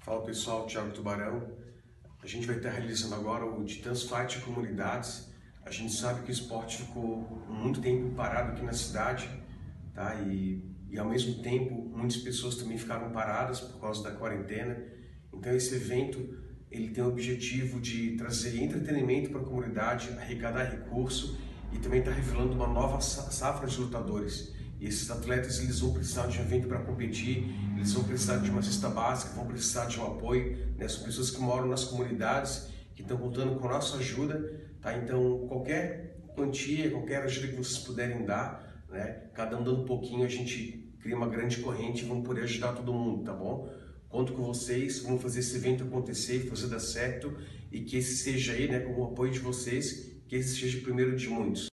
Fala pessoal, Thiago Tubarão. A gente vai estar realizando agora o Titãs Fight Comunidades. A gente sabe que o esporte ficou muito tempo parado aqui na cidade, tá? E ao mesmo tempo muitas pessoas também ficaram paradas por causa da quarentena. Então esse evento ele tem o objetivo de trazer entretenimento para a comunidade, arrecadar recurso e também está revelando uma nova safra de lutadores. E esses atletas eles vão precisar de um evento para competir, eles vão precisar de uma cesta básica, vão precisar de um apoio, né? São pessoas que moram nas comunidades, que estão contando com a nossa ajuda, tá? Então qualquer quantia, qualquer ajuda que vocês puderem dar, né? Cada um dando um pouquinho, a gente cria uma grande corrente e vamos poder ajudar todo mundo, tá bom? Conto com vocês, vamos fazer esse evento acontecer, fazer dar certo e que esse seja aí, né, com o apoio de vocês, que esse seja o primeiro de muitos.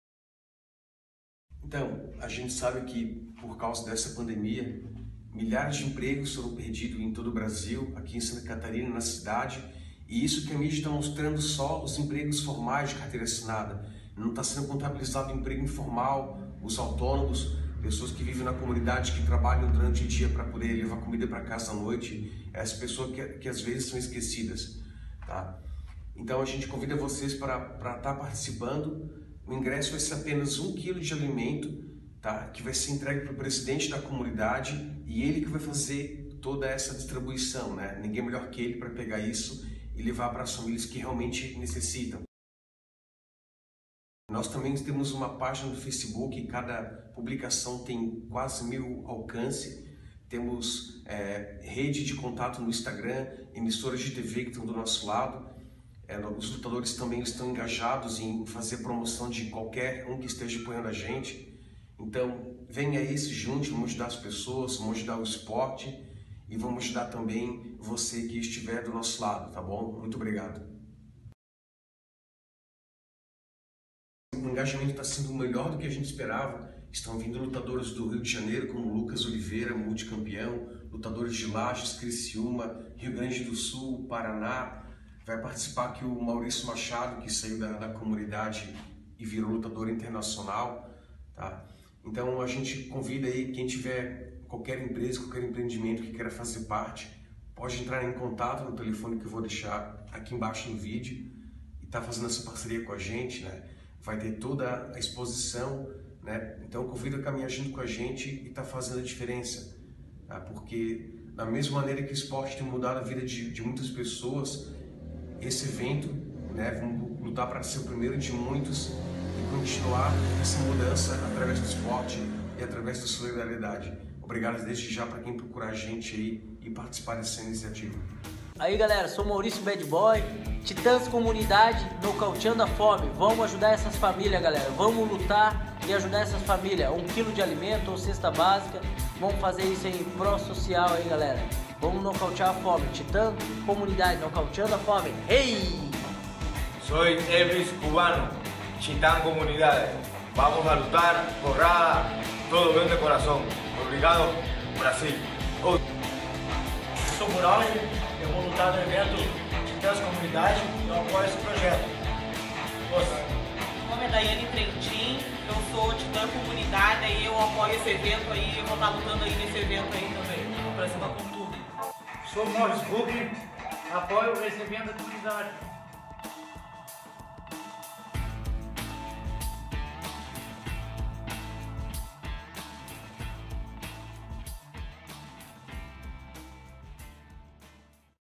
Então, a gente sabe que por causa dessa pandemia, milhares de empregos foram perdidos em todo o Brasil, aqui em Santa Catarina, na cidade, e isso que a mídia está mostrando só os empregos formais de carteira assinada. Não está sendo contabilizado o emprego informal, os autônomos, pessoas que vivem na comunidade, que trabalham durante o dia para poder levar comida para casa à noite, essas pessoas que às vezes são esquecidas, tá? Então a gente convida vocês para estar participando. O ingresso vai ser apenas 1 quilo de alimento, tá? Que vai ser entregue para o presidente da comunidade e ele que vai fazer toda essa distribuição, né? Ninguém melhor que ele para pegar isso e levar para as famílias que realmente necessitam. Nós também temos uma página no Facebook, e cada publicação tem quase 1000 alcance. Temos rede de contato no Instagram, emissoras de TV que estão do nosso lado. Os lutadores também estão engajados em fazer promoção de qualquer um que esteja apoiando a gente. Então, venha aí, se junte, vamos ajudar as pessoas, vamos ajudar o esporte e vamos ajudar também você que estiver do nosso lado, tá bom? Muito obrigado. O engajamento está sendo melhor do que a gente esperava. Estão vindo lutadores do Rio de Janeiro, como Lucas Oliveira, multicampeão, lutadores de Lages, Criciúma, Rio Grande do Sul, Paraná. Vai participar aqui o Maurício Machado, que saiu da comunidade e virou lutador internacional, tá? Então a gente convida aí, quem tiver qualquer empresa, qualquer empreendimento que queira fazer parte, pode entrar em contato no telefone que eu vou deixar aqui embaixo no vídeo e tá fazendo essa parceria com a gente, né? Vai ter toda a exposição, né? Então convido a caminhar junto com a gente e tá fazendo a diferença, tá? Porque da mesma maneira que o esporte tem mudado a vida de muitas pessoas, esse evento, né, vamos lutar para ser o primeiro de muitos e continuar essa mudança através do esporte e através da solidariedade. Obrigado desde já para quem procurar a gente aí e participar dessa iniciativa. Aí galera, sou Maurício Bad Boy, Titãs Comunidade, nocauteando a fome. Vamos ajudar essas famílias, galera. Vamos lutar e ajudar essas famílias. 1 quilo de alimento ou cesta básica. Vamos fazer isso aí em pró social aí, galera. Vamos nocautear a fome. Titã Comunidade, nocauteando a fome. Hey! Soy Elvis Cubano, Titán Comunidades. Vamos a lutar, porrada, todo bien de corazón. Obrigado, Brasil. Eu sou Mural, eu vou lutar no evento Titãs Comunidade e eu apoio esse projeto. Meu nome é Daiane Trentin, eu sou Titã Comunidade e eu apoio esse evento aí, eu vou estar lutando aí nesse evento aí também, pra cima com tudo. Sou Morris Book, apoio esse evento da comunidade.